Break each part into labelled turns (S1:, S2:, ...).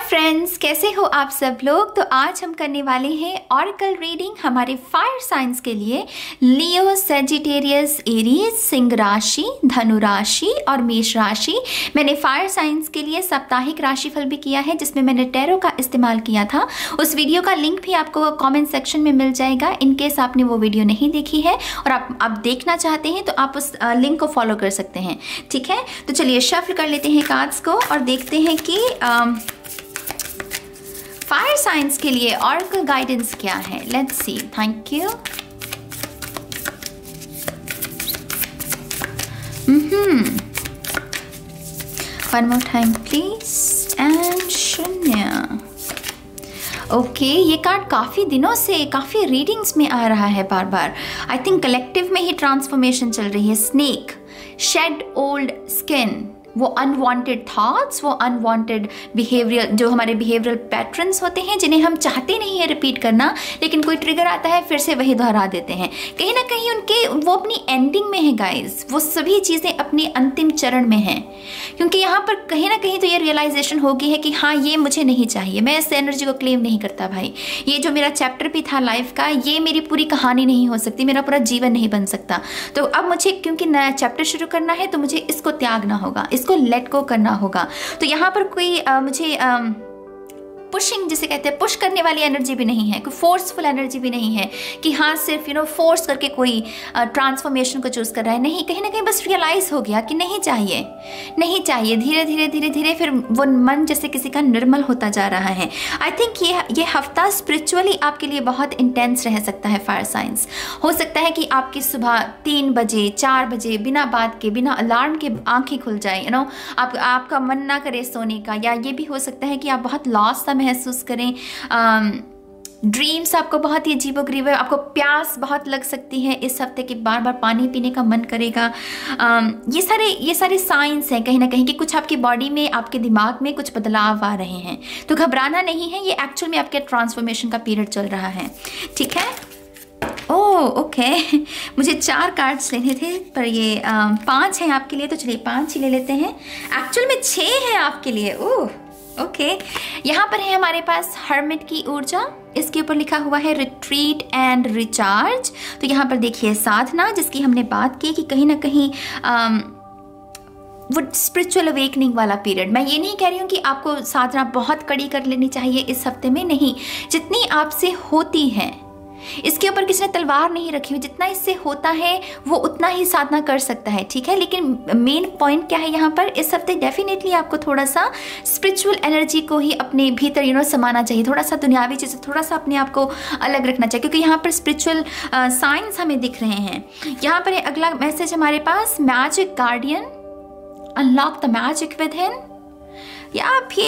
S1: Friends, कैसे हो आप सब लोग। तो आज हम करने वाले हैं ऑरेकल रीडिंग हमारे फायर साइंस के लिए लियो, सेजिटेरियस, एरीज, सिंह राशि, धनु राशि और मेष राशि। मैंने फायर साइंस के लिए साप्ताहिक राशिफल भी किया है जिसमें मैंने टैरो का इस्तेमाल किया था। उस वीडियो का लिंक भी आपको कमेंट सेक्शन में मिल जाएगा। इन केस आपने वो वीडियो नहीं देखी है और आप देखना चाहते हैं तो आप उस लिंक को फॉलो कर सकते हैं। ठीक है, तो चलिए शफल कर लेते हैं कार्ड्स को और देखते हैं कि फायर साइंस के लिए ऑरेकल गाइडेंस क्या है। Let's see. Thank you. One more time please and शून्य। ओके, ये कार्ड काफ़ी दिनों से काफ़ी रीडिंग्स में आ रहा है बार बार। आई थिंक कलेक्टिव में ही ट्रांसफॉर्मेशन चल रही है। स्नेक, शेड ओल्ड स्किन, वो अनवांटेड थॉट्स, वो अनवांटेड बिहेवियर, जो हमारे बिहेवियरल पैटर्न्स होते हैं जिन्हें हम चाहते नहीं है रिपीट करना, लेकिन कोई ट्रिगर आता है फिर से वही दोहरा देते हैं। कहीं ना कहीं उनके वो अपनी एंडिंग में है गाइस। वो सभी चीज़ें अपनी अंतिम चरण में हैं, क्योंकि यहाँ पर कहीं ना कहीं तो ये रियलाइजेशन होगी है कि हाँ, ये मुझे नहीं चाहिए, मैं इस एनर्जी को क्लेम नहीं करता भाई। ये जो मेरा चैप्टर भी था लाइफ का, ये मेरी पूरी कहानी नहीं हो सकती, मेरा पूरा जीवन नहीं बन सकता। तो अब मुझे क्योंकि नया चैप्टर शुरू करना है तो मुझे इसको त्यागना होगा, इसको लेट गो करना होगा। तो यहाँ पर कोई मुझे पुशिंग जिसे कहते हैं, पुश करने वाली एनर्जी भी नहीं है, कोई फोर्सफुल एनर्जी भी नहीं है कि हाँ सिर्फ फोर्स करके कोई ट्रांसफॉर्मेशन को चूज कर रहा है। नहीं, कहीं ना कहीं बस रियलाइज हो गया कि नहीं चाहिए, नहीं चाहिए। धीरे धीरे धीरे धीरे फिर वो मन जैसे किसी का निर्मल होता जा रहा है। आई थिंक ये हफ्ता स्पिरिचुअली आपके लिए बहुत इंटेंस रह सकता है। फायर साइंस हो सकता है कि आपकी सुबह 3 बजे 4 बजे बिना बात के, बिना अलार्म के आंखें खुल जाए। आपका मन ना करे सोने का, या ये भी हो सकता है कि आप बहुत लॉस महसूस करें। ड्रीम्स आपको बहुत ही अजीबोगरीब है, आपको प्यास बहुत लग सकती है इस हफ्ते की, बार बार पानी पीने का मन करेगा। ये सारे साइंस हैं कहीं ना कहीं कि कुछ आपकी बॉडी में, आपके दिमाग में कुछ बदलाव आ रहे हैं। तो घबराना नहीं है, ये एक्चुअल में आपके ट्रांसफॉर्मेशन का पीरियड चल रहा है। ठीक है। ओह ओके, मुझे 4 कार्ड्स लेने थे पर ये 5 हैं आपके लिए, तो चलिए 5 ही ले लेते हैं। एक्चुअल में 6 हैं आपके लिए। ओह ओके, यहाँ पर है हमारे पास हर्मिट की ऊर्जा, इसके ऊपर लिखा हुआ है रिट्रीट एंड रिचार्ज। तो यहाँ पर देखिए साधना, जिसकी हमने बात की कि कहीं ना कहीं वो स्पिरिचुअल अवेकनिंग वाला पीरियड। मैं ये नहीं कह रही हूँ कि आपको साधना बहुत कड़ी कर लेनी चाहिए इस हफ्ते में, नहीं, जितनी आपसे होती है। इसके ऊपर किसी ने तलवार नहीं रखी हुई, जितना इससे होता है वो उतना ही साधना कर सकता है। ठीक है, लेकिन मेन पॉइंट क्या है यहाँ पर, इस हफ्ते डेफिनेटली आपको थोड़ा सा स्पिरिचुअल एनर्जी को ही अपने भीतर समाना चाहिए, थोड़ा सा दुनियावी चीज़ें, थोड़ा सा अपने आप को अलग रखना चाहिए, क्योंकि यहाँ पर स्पिरिचुअल साइंस हमें दिख रहे हैं। यहाँ पर अगला मैसेज हमारे पास, magic guardian, unlock the magic within. या आप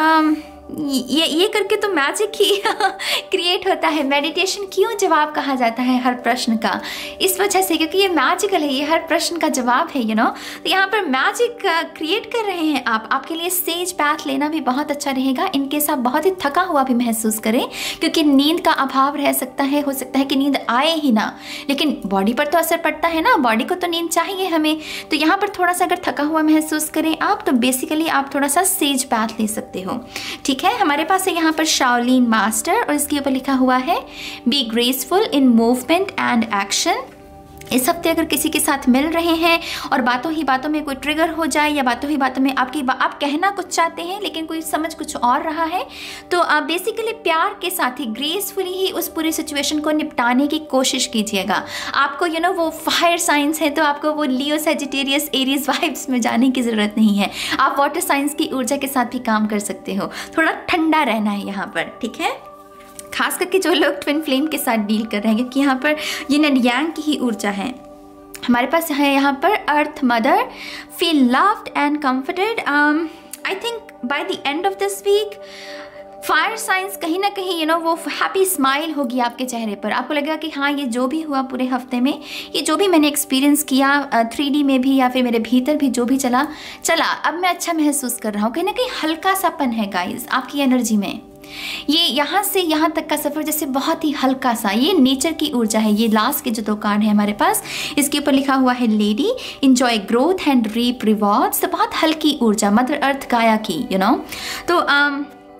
S1: ये करके तो मैजिक ही क्रिएट होता है। मेडिटेशन क्यों जवाब कहा जाता है हर प्रश्न का, इस वजह से क्योंकि ये मैजिकल है, ये हर प्रश्न का जवाब है। तो यहाँ पर मैजिक क्रिएट कर रहे हैं आप। आपके लिए सेज बैथ लेना भी बहुत अच्छा रहेगा, इनकेस आप बहुत ही थका हुआ भी महसूस करें, क्योंकि नींद का अभाव रह सकता है। हो सकता है कि नींद आए ही ना, लेकिन बॉडी पर तो असर पड़ता है ना, बॉडी को तो नींद चाहिए हमें। तो यहाँ पर थोड़ा सा अगर थका हुआ महसूस करें आप, तो बेसिकली आप थोड़ा सा सेज बैथ ले सकते हो। ठीक है, हमारे पास है यहाँ पर शाओलिन मास्टर और इसके ऊपर लिखा हुआ है be graceful in movement and action. इस हफ्ते अगर किसी के साथ मिल रहे हैं और बातों ही बातों में कोई ट्रिगर हो जाए, या बातों ही बातों में आप कहना कुछ चाहते हैं लेकिन कोई समझ कुछ और रहा है, तो आप बेसिकली प्यार के साथ ही ग्रेसफुली ही उस पूरी सिचुएशन को निपटाने की कोशिश कीजिएगा। आपको वो फायर साइंस है तो आपको वो लियो, सेजिटेरियस, एरीज वाइब्स में जाने की ज़रूरत नहीं है। आप वाटर साइंस की ऊर्जा के साथ भी काम कर सकते हो। थोड़ा ठंडा रहना है यहाँ पर। ठीक है, खास करके जो लोग ट्विन फ्लेम के साथ डील कर रहे हैं, क्योंकि यहाँ पर यिन एंड यांग की ही ऊर्जा है। हमारे पास है यहाँ पर earth mother, feel loved and comforted. I think by the end of this week fire science कहीं ना कहीं वो हैप्पी स्माइल होगी आपके चेहरे पर। आपको लगेगा कि हाँ, ये जो भी हुआ पूरे हफ्ते में, ये जो भी मैंने एक्सपीरियंस किया 3D में भी या फिर मेरे भीतर भी जो भी चला, अब मैं अच्छा महसूस कर रहा हूँ। कहीं ना कहीं हल्का सापन है गाइज आपकी एनर्जी में। ये यहाँ से यहाँ तक का सफ़र जैसे बहुत ही हल्का सा, ये नेचर की ऊर्जा है। ये लास्ट के जो 2 कार्ड है हमारे पास, इसके ऊपर लिखा हुआ है lady, enjoy growth and reap rewards. तो बहुत हल्की ऊर्जा, मदर अर्थ गाया की, तो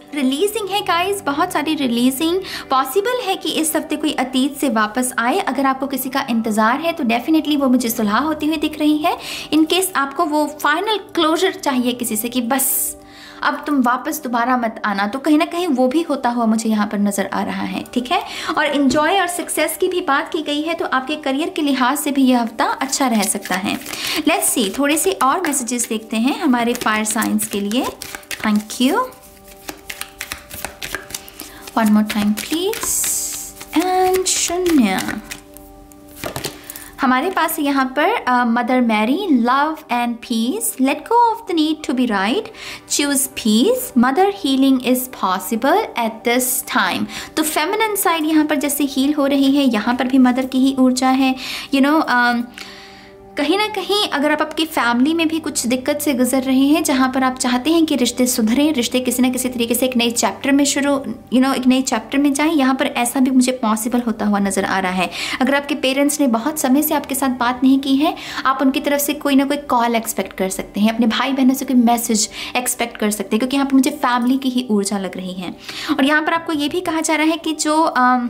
S1: रिलीजिंग है गाइस, बहुत सारी रिलीजिंग पॉसिबल है कि इस हफ्ते कोई अतीत से वापस आए। अगर आपको किसी का इंतज़ार है तो डेफिनेटली वो मुझे सुलह होती हुई दिख रही है। इन केस आपको वो फाइनल क्लोजर चाहिए किसी से कि बस अब तुम वापस दोबारा मत आना, तो कहीं ना कहीं वो भी होता हुआ मुझे यहाँ पर नज़र आ रहा है। ठीक है, और इन्जॉय और सक्सेस की भी बात की गई है, तो आपके करियर के लिहाज से भी यह हफ्ता अच्छा रह सकता है। लेट्स सी, थोड़े से और मैसेजेस देखते हैं हमारे फायर साइंस के लिए। Thank you. One more time please. And शून्य हमारे पास यहाँ पर mother Mary, love and peace, let go of the need to be right, choose peace, mother healing is possible at this time. तो feminine side यहाँ पर जैसे heal हो रही है, यहाँ पर भी मदर की ही ऊर्जा है। कहीं ना कहीं अगर आप आपकी फैमिली में भी कुछ दिक्कत से गुजर रहे हैं, जहाँ पर आप चाहते हैं कि रिश्ते सुधरें, रिश्ते किसी न किसी तरीके से एक नए चैप्टर में एक नए चैप्टर में जाएं, यहाँ पर ऐसा भी मुझे पॉसिबल होता हुआ नज़र आ रहा है। अगर आपके पेरेंट्स ने बहुत समय से आपके साथ बात नहीं की है, आप उनकी तरफ से कोई ना कोई कॉल एक्सपेक्ट कर सकते हैं, अपने भाई बहनों से कोई मैसेज एक्सपेक्ट कर सकते हैं, क्योंकि यहाँ पर मुझे फैमिली की ही ऊर्जा लग रही है। और यहाँ पर आपको ये भी कहा जा रहा है कि जो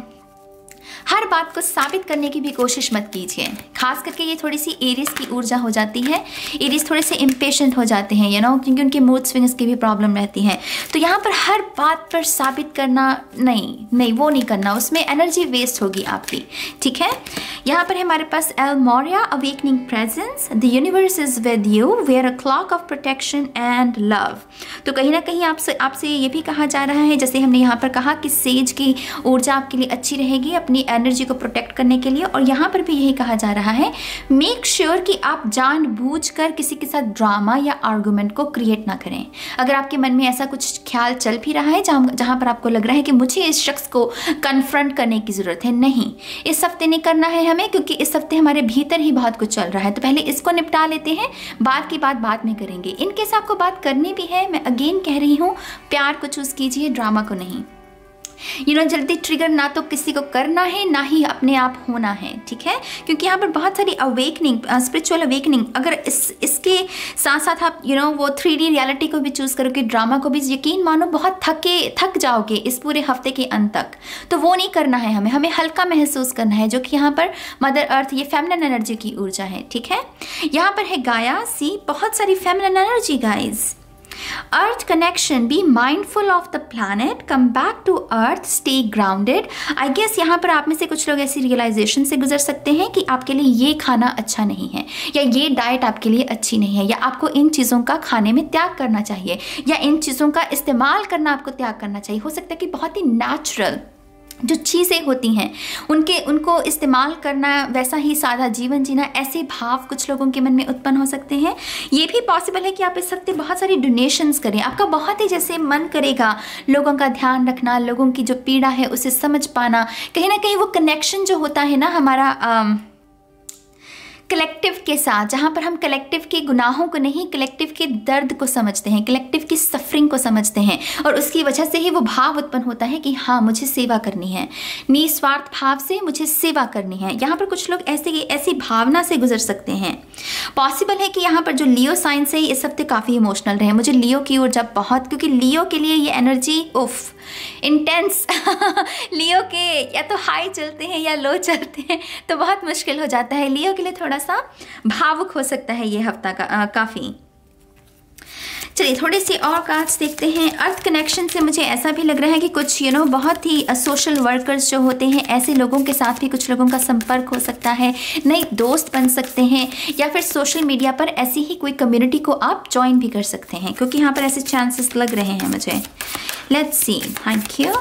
S1: हर बात को साबित करने की भी कोशिश मत कीजिए। खास करके ये थोड़ी सी एरीज की ऊर्जा हो जाती है। एरीज थोड़े से इम्पेशेंट हो जाते हैं क्योंकि उनके मूड स्विंग्स की भी प्रॉब्लम रहती है। तो यहाँ पर हर बात पर साबित करना नहीं वो नहीं करना, उसमें एनर्जी वेस्ट होगी आपकी। ठीक है, यहाँ पर हमारे पास El Morya, awakening presence, the universe is with you, wear a cloak of protection and love. तो कहीं ना कहीं आपसे ये भी कहा जा रहा है, जैसे हमने यहाँ पर कहा कि सेज की ऊर्जा आपके लिए अच्छी रहेगी अपनी एनर्जी को प्रोटेक्ट करने के लिए। और यहाँ पर भी यही कहा जा रहा है, मेक श्योर कि आप जानबूझकर किसी के साथ ड्रामा या आर्गुमेंट को क्रिएट ना करें। अगर आपके मन में ऐसा कुछ ख्याल चल भी रहा है जहाँ पर आपको लग रहा है कि मुझे इस शख्स को कन्फ्रंट करने की ज़रूरत है, नहीं, इस हफ्ते नहीं करना है हमें, क्योंकि इस हफ्ते हमारे भीतर ही बहुत कुछ चल रहा है। तो पहले इसको निपटा लेते हैं, बात की बात बाद में करेंगे। इनकेस आपको बात करनी भी है, मैं अगेन कह रही हूँ, प्यार को चूज़ कीजिए, ड्रामा को नहीं। जल्दी ट्रिगर ना तो किसी को करना है, ना ही अपने आप होना है। ठीक है, क्योंकि यहाँ पर बहुत सारी अवेकनिंग, स्पिरिचुअल अवेकनिंग, अगर इसके साथ साथ आप वो 3D रियलिटी को भी चूज़ करोगे, ड्रामा को भी, यकीन मानो बहुत थक जाओगे इस पूरे हफ्ते के अंत तक। तो वो नहीं करना है हमें हल्का महसूस करना है, जो कि यहाँ पर मदर अर्थ, ये फेमिनिन एनर्जी की ऊर्जा है। ठीक है, यहाँ पर है गाया, सी, बहुत सारी feminine energy guys. Earth connection, be mindful of the planet, come back to earth, stay grounded। I guess यहाँ पर आप में से कुछ लोग ऐसी रियलाइजेशन से गुजर सकते हैं कि आपके लिए ये खाना अच्छा नहीं है, या ये डाइट आपके लिए अच्छी नहीं है, या आपको इन चीज़ों का खाने में त्याग करना चाहिए, या इन चीज़ों का इस्तेमाल करना आपको त्याग करना चाहिए। हो सकता है कि बहुत ही नेचुरल जो चीज़ें होती हैं उनको इस्तेमाल करना, वैसा ही सादा जीवन जीना, ऐसे भाव कुछ लोगों के मन में उत्पन्न हो सकते हैं। ये भी पॉसिबल है कि आप इस हफ्ते बहुत सारी डोनेशंस करें। आपका बहुत ही जैसे मन करेगा लोगों का ध्यान रखना, लोगों की जो पीड़ा है उसे समझ पाना। कहीं ना कहीं वो कनेक्शन जो होता है ना हमारा कलेक्टिव के साथ, जहाँ पर हम कलेक्टिव के गुनाहों को नहीं, कलेक्टिव के दर्द को समझते हैं, कलेक्टिव की सफरिंग को समझते हैं, और उसकी वजह से ही वो भाव उत्पन्न होता है कि हाँ, मुझे सेवा करनी है, निस्वार्थ भाव से मुझे सेवा करनी है। यहाँ पर कुछ लोग ऐसी भावना से गुजर सकते हैं। पॉसिबल है कि यहाँ पर जो लियो साइन से इस हफ्ते काफ़ी इमोशनल रहे। मुझे लियो की ऊर्जा बहुत, क्योंकि लियो के लिए ये एनर्जी उफ इंटेंस लियो के या तो हाई चलते हैं या लो चलते हैं, तो बहुत मुश्किल हो जाता है। लियो के लिए थोड़ा सा भावुक हो सकता है ये हफ्ता का काफ़ी। चलिए थोड़े से और कार्ड्स देखते हैं। अर्थ कनेक्शन से मुझे ऐसा भी लग रहा है कि कुछ बहुत ही सोशल वर्कर्स जो होते हैं, ऐसे लोगों के साथ भी कुछ लोगों का संपर्क हो सकता है, नए दोस्त बन सकते हैं, या फिर सोशल मीडिया पर ऐसी ही कोई कम्युनिटी को आप ज्वाइन भी कर सकते हैं, क्योंकि यहाँ पर ऐसे चांसेस लग रहे हैं मुझे। Let's see, thank you.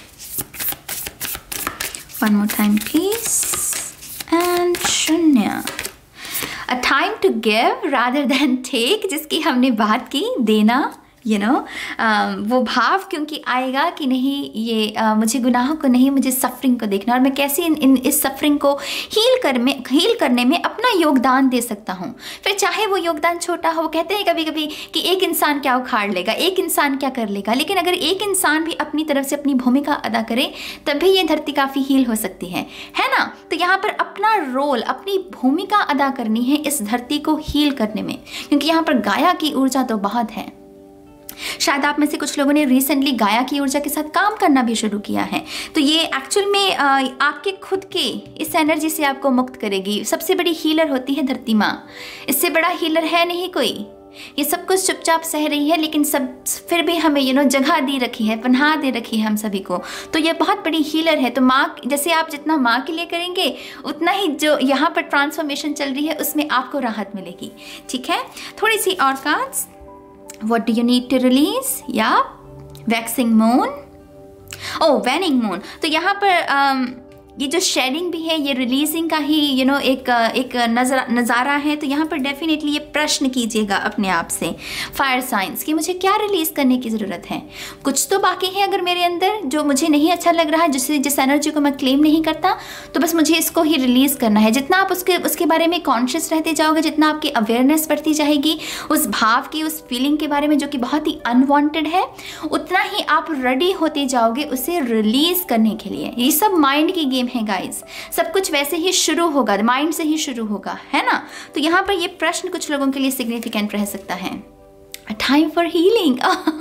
S1: One more time please. And शून्य, a time to give rather than take, जिसकी हमने बात की, देना, वो भाव क्योंकि आएगा कि नहीं, ये मुझे गुनाहों को नहीं, मुझे सफरिंग को देखना, और मैं कैसे इस सफरिंग को हील करने में अपना योगदान दे सकता हूँ। फिर चाहे वो योगदान छोटा हो, कहते हैं कभी कभी कि एक इंसान क्या उखाड़ लेगा, एक इंसान क्या कर लेगा, लेकिन अगर एक इंसान भी अपनी तरफ से अपनी भूमिका अदा करे, तभी ये धरती काफ़ी हील हो सकती है ना। तो यहाँ पर अपना रोल, अपनी भूमिका अदा करनी है इस धरती को हील करने में, क्योंकि यहाँ पर गाया की ऊर्जा तो बहुत है। शायद आप में से कुछ लोगों ने रिसेंटली गाया की ऊर्जा के साथ काम करना भी शुरू किया है। तो ये एक्चुअल में आपके खुद के इस एनर्जी से आपको मुक्त करेगी। सबसे बड़ी हीलर होती है धरती माँ, इससे बड़ा हीलर है नहीं कोई। ये सब कुछ चुपचाप सह रही है, लेकिन सब फिर भी हमें जगह दे रखी है, पनाह दे रखी है हम सभी को। तो ये बहुत बड़ी हीलर है। तो माँ, जैसे आप जितना माँ के लिए करेंगे उतना ही जो यहाँ पर ट्रांसफॉर्मेशन चल रही है उसमें आपको राहत मिलेगी। ठीक है, थोड़ी सी और cards. What do you need to release? या वैक्सिंग मून, वैनिंग मून। तो यहाँ पर ये जो शेडिंग भी है ये रिलीजिंग का ही एक नज़ारा है। तो यहाँ पर डेफिनेटली ये प्रश्न कीजिएगा अपने आप से, फायर साइंस, कि मुझे क्या रिलीज करने की ज़रूरत है। कुछ तो बाकी है अगर मेरे अंदर जो मुझे नहीं अच्छा लग रहा है, जिस एनर्जी को मैं क्लेम नहीं करता, तो बस मुझे इसको ही रिलीज़ करना है। जितना आप उसके बारे में कॉन्शियस रहते जाओगे, जितना आपकी अवेयरनेस बढ़ती जाएगी उस भाव की, उस फीलिंग के बारे में जो कि बहुत ही अनवांटेड है, उतना ही आप रेडी होते जाओगे उसे रिलीज़ करने के लिए। ये सब माइंड की गेम है गाइस, सब कुछ वैसे ही शुरू होगा, माइंड से ही शुरू होगा, है ना। तो यहाँ पर ये प्रश्न कुछ लोगों के लिए सिग्निफिकेंट रह सकता है। A time for healing,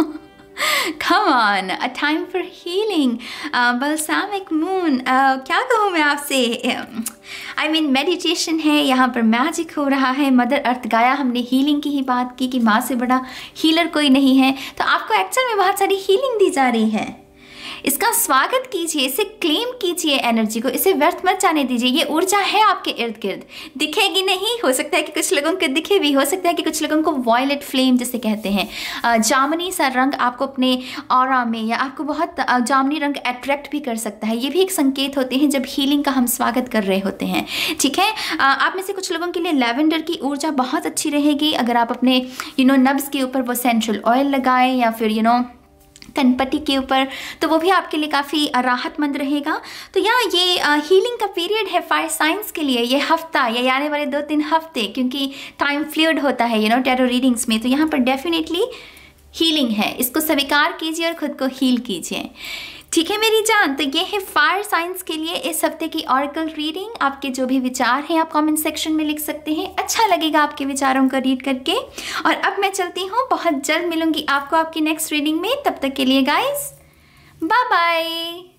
S1: come on, a time for healing, balsamic moon. क्या कहूँ मैं आपसे, I mean मेडिटेशन है, यहाँ पर मैजिक हो रहा है। मदर अर्थ गाया, हमने हीलिंग की ही बात की कि माँ से बड़ा हीलर कोई नहीं है। तो आपको एक्चुअल में बहुत सारी हीलिंग दी जा रही है। इसका स्वागत कीजिए, इसे क्लेम कीजिए, एनर्जी को, इसे व्यर्थ मत जाने दीजिए। ये ऊर्जा है आपके इर्द गिर्द, दिखेगी नहीं, हो सकता है कि कुछ लोगों को दिखे भी, हो सकता है कि कुछ लोगों को वॉयलेट फ्लेम जिसे कहते हैं, जामुनी सा रंग आपको अपने ऑरा में, या आपको बहुत जामुनी रंग अट्रैक्ट भी कर सकता है। ये भी एक संकेत होते हैं जब हीलिंग का हम स्वागत कर रहे होते हैं। ठीक है, आप में से कुछ लोगों के लिए लैवेंडर की ऊर्जा बहुत अच्छी रहेगी। अगर आप अपने नब्स के ऊपर वो सेंट्रल ऑयल लगाएं, या फिर कनपट्टी के ऊपर, तो वो भी आपके लिए काफ़ी राहतमंद रहेगा। तो यहाँ ये हीलिंग का पीरियड है फायर साइंस के लिए, ये हफ्ता या आने वाले 2-3 हफ्ते, क्योंकि टाइम फ्लूइड होता है टैरो रीडिंग्स में। तो यहाँ पर डेफिनेटली हीलिंग है, इसको स्वीकार कीजिए और खुद को हील कीजिए। ठीक है मेरी जान, तो ये है फायर साइंस के लिए इस हफ्ते की ऑरेकल रीडिंग। आपके जो भी विचार हैं आप कमेंट सेक्शन में लिख सकते हैं, अच्छा लगेगा आपके विचारों को रीड करके। और अब मैं चलती हूँ, बहुत जल्द मिलूंगी आपको आपकी नेक्स्ट रीडिंग में। तब तक के लिए गाइस, बाय बाय।